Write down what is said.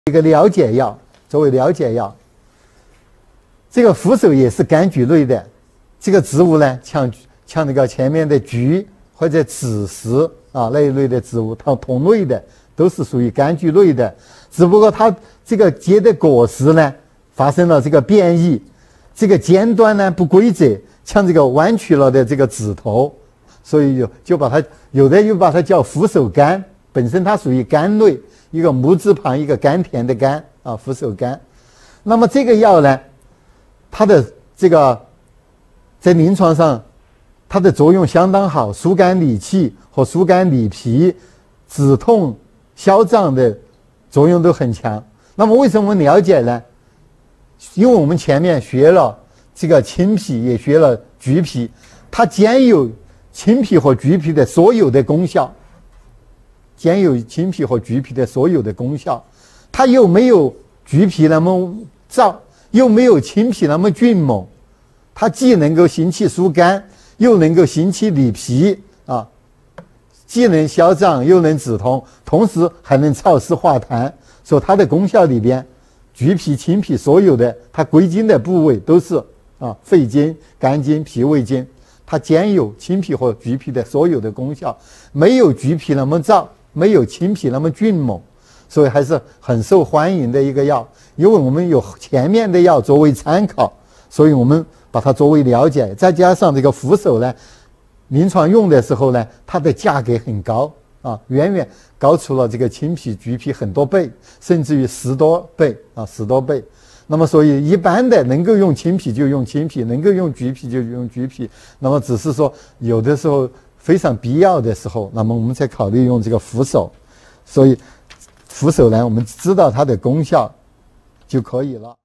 一个了解药，作为了解药，这个扶手也是柑橘类的。这个植物呢，像那个前面的橘或者紫石啊那一类的植物，它同类的都是属于柑橘类的，只不过它这个结的果实呢发生了这个变异，这个尖端呢不规则，像这个弯曲了的这个指头，所以就把它有的又把它叫扶手柑，本身它属于柑类。一个木字旁一个甘甜的甘啊，扶手柑。那么这个药呢，它的这个在临床上它的作用相当好，疏肝理气和疏肝理脾、止痛消胀的作用都很强。那么为什么我们了解呢？因为我们前面学了这个青皮，也学了橘皮，它兼有青皮和橘皮的所有的功效。兼有青皮和橘皮的所有的功效，它又没有橘皮那么燥，又没有青皮那么峻猛，它既能够行气疏肝，又能够行气理脾啊，既能消胀又能止痛，同时还能燥湿化痰。所以它的功效里边，橘皮、青皮所有的它归经的部位都是肺经、肝经、脾胃经，它兼有青皮和橘皮的所有的功效，没有橘皮那么燥。没有青皮那么峻猛，所以还是很受欢迎的一个药。因为我们有前面的药作为参考，所以我们把它作为了解。再加上这个扶手呢，临床用的时候呢，它的价格很高啊，远远高出了这个青皮、橘皮很多倍，甚至于10多倍啊，10多倍。那么所以一般的能够用青皮就用青皮，能够用橘皮就用橘皮。那么只是说有的时候非常必要的时候，那么我们才考虑用这个扶手。所以扶手呢，我们知道它的功效就可以了。